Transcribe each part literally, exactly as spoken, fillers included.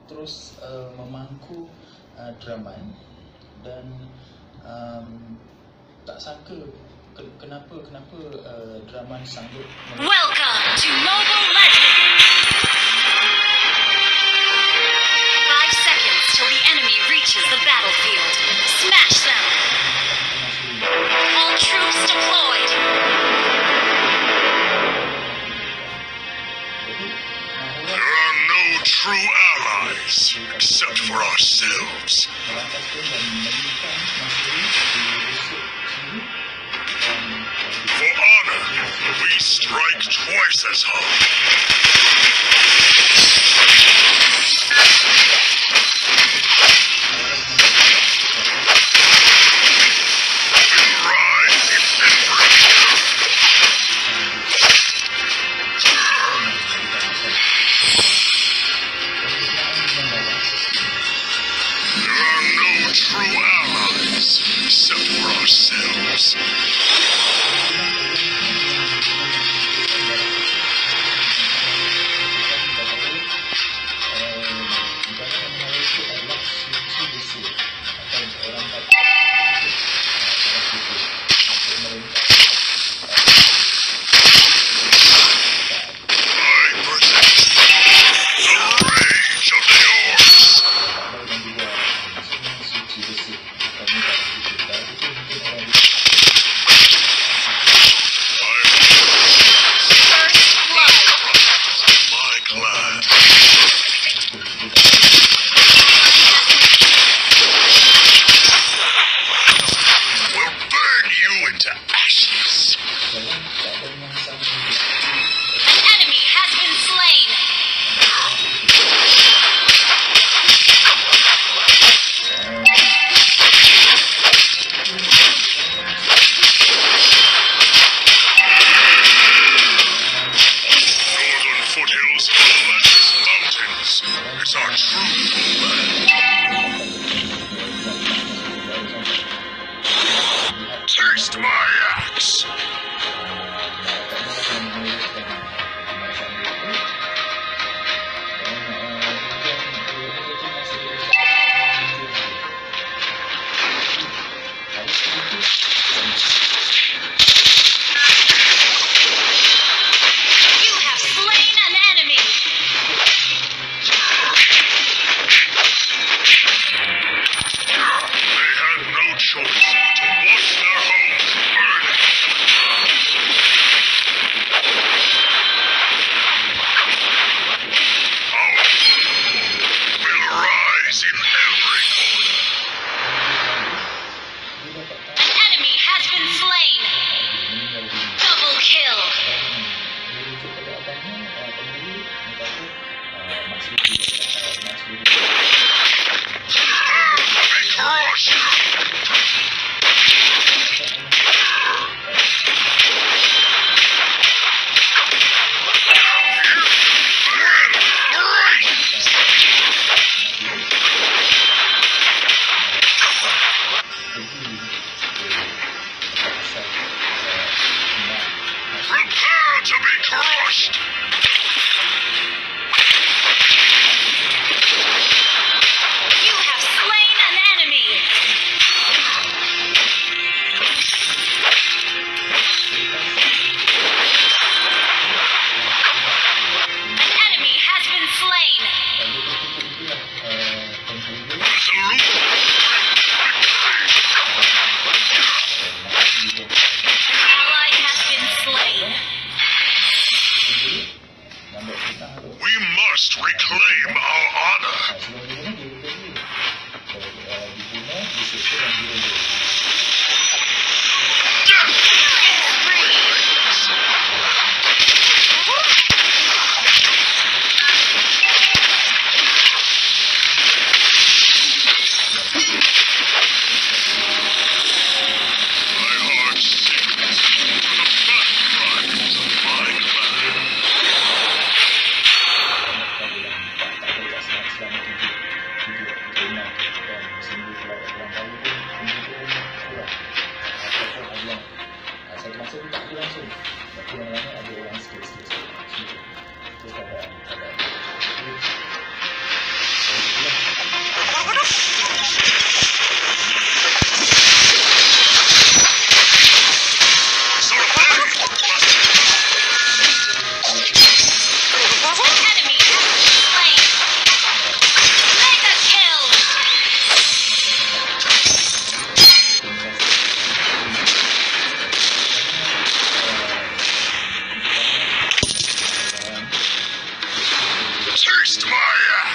terus uh, memangku uh, Draman dan um, tak sangka ke, kenapa kenapa uh, Draman sanggup. Welcome to Mobile Legends. Five seconds till the enemy reaches the battlefield. Smash them. All troops deployed. There are no true allies except for ourselves. For honor, we strike twice as hard. True allies, except for ourselves. It's our true land. Taste my axe. You have slain an enemy.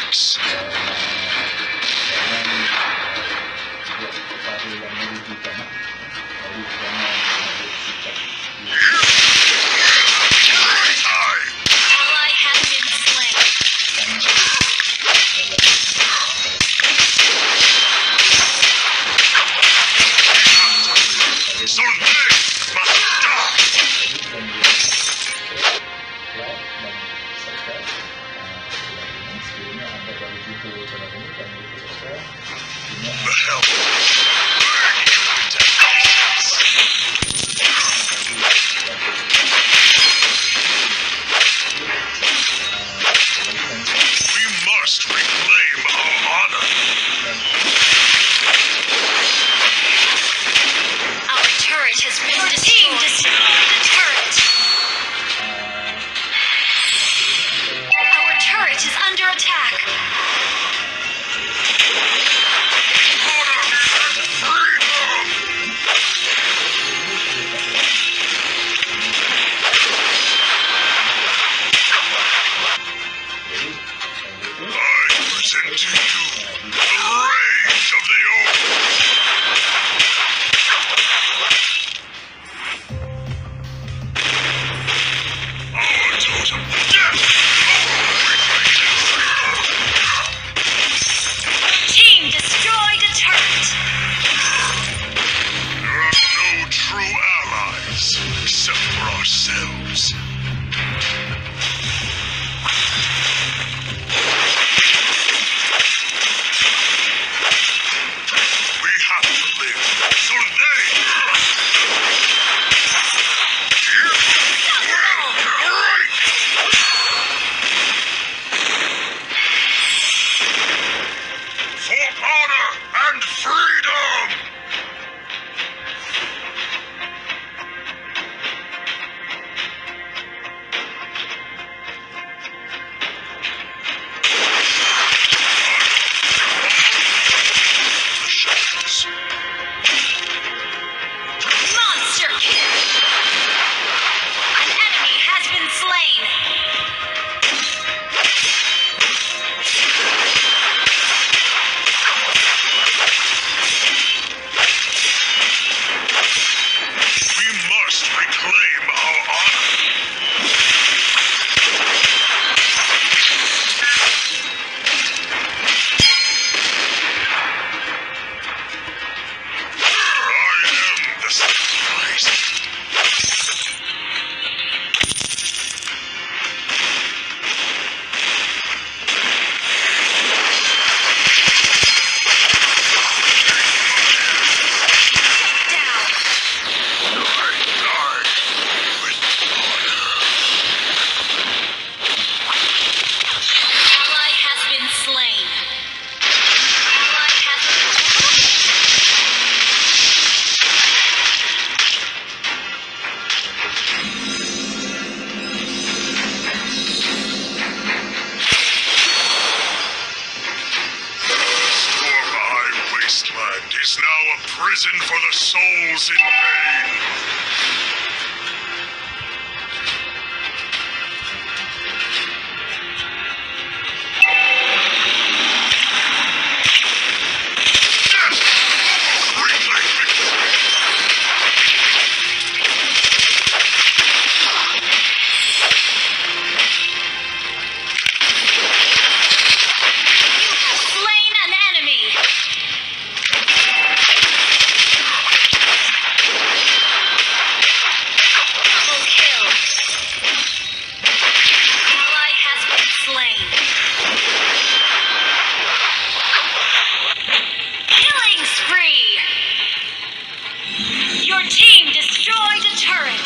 works. buat perkara yang merugikan dari kerana ambil sikap Time. Ally has been slain. Someday must die. dan like dan subscribe. Uh, sebelumnya anda baru jumpa channel ini, jangan lupa subscribe. Ini The hell. Burn you into ashes. We must reclaim our honor. Our turret has been destroyed. Destroy the turret. Our turret is under attack. Honor and freedom. I present to you the rage of the old. Our totem death. Team destroyed a turret. There are no true allies except for ourselves. We have to live so they will break. For honor and freedom. The shadows. Monster kill. An enemy has been slain. We must reclaim our honor. I am the sacrifice. Down. I die with honor. Ally has been slain. Ally has Stormeye Wasteland is now a prison for the souls in pain. Death! Reclaim victory! slain an enemy. Double kill. Ally has been slain. Killing spree. Your team destroyed a turret.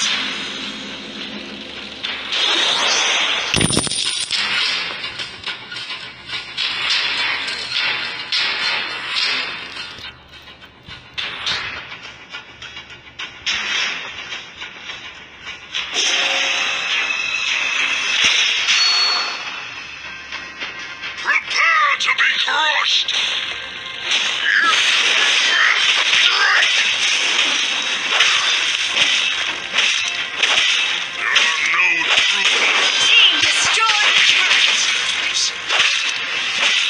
Prepare to be crushed! There are no true Team destroyed a turret.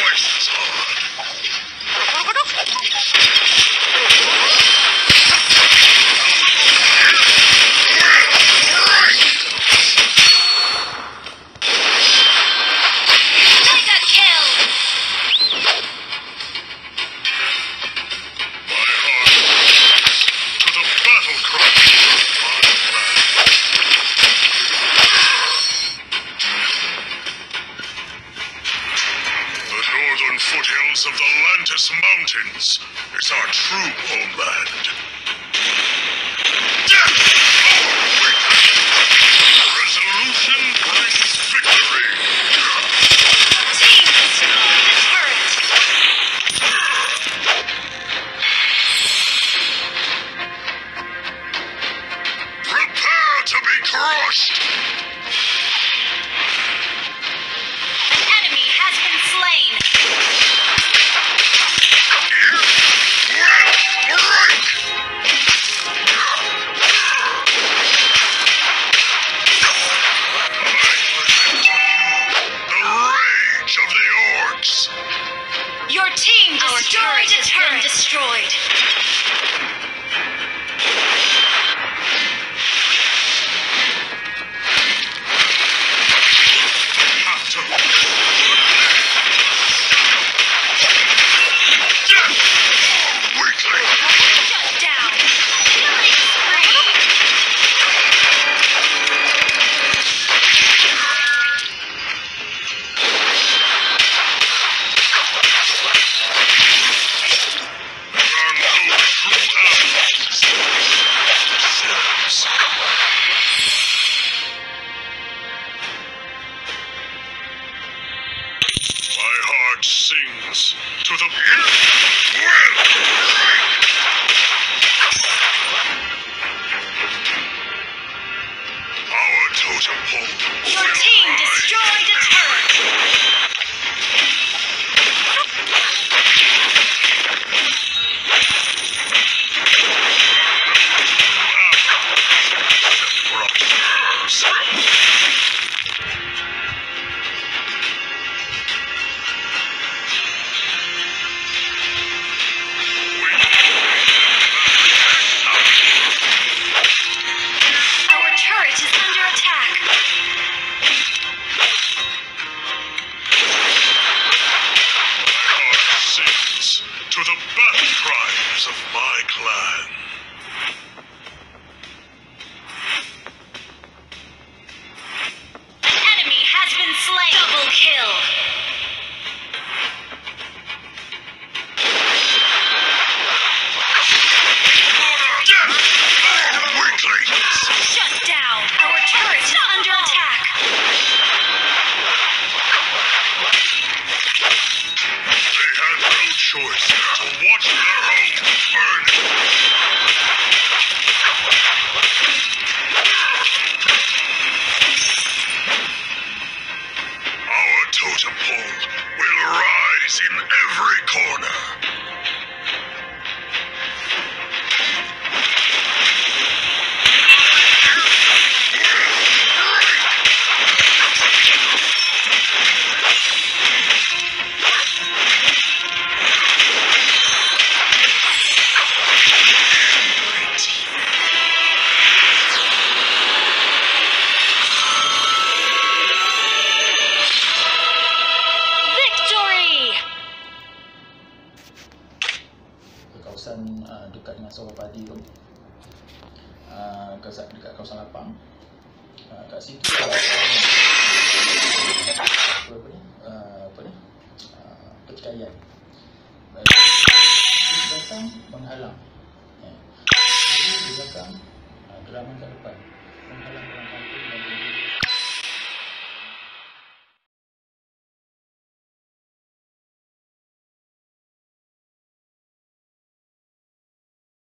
twice as hard. Mega kill! My heart to the battle cry of my clan. The northern foothills of the Lantis Mountains is our true homeland. Death or weakness! Resolution brings victory! Team destroy the turret! Prepare to be crushed! An enemy has been slain! The rage of the orcs! Your team destroyed a turret! Destroyed! Have to death! Weakling! Shut down! Killing spree! There are no true allies. Yourselves. My heart sings to the Our totem pole. Your will team rise. destroyed a turret! For upstairs. Our turret is under attack! Heart sings to the battle cries of my clan. An enemy has been slain! Double kill! Death! Weaklings! Shut down! Our turret is under attack! They had no choice to watch their home burn. Our totem pole will rise in every corner. Victory! Ke kawasan uh, dekat dengan sawah padi tu, uh, dekat, dekat kawasan lapang. Uh, kat situ apa, apa ni, uh, apa ni, uh, pertikaian. Baik, di belakang menghalang, ya. Jadi di belakang, uh, geraman kat depan menghalang orang kampung dan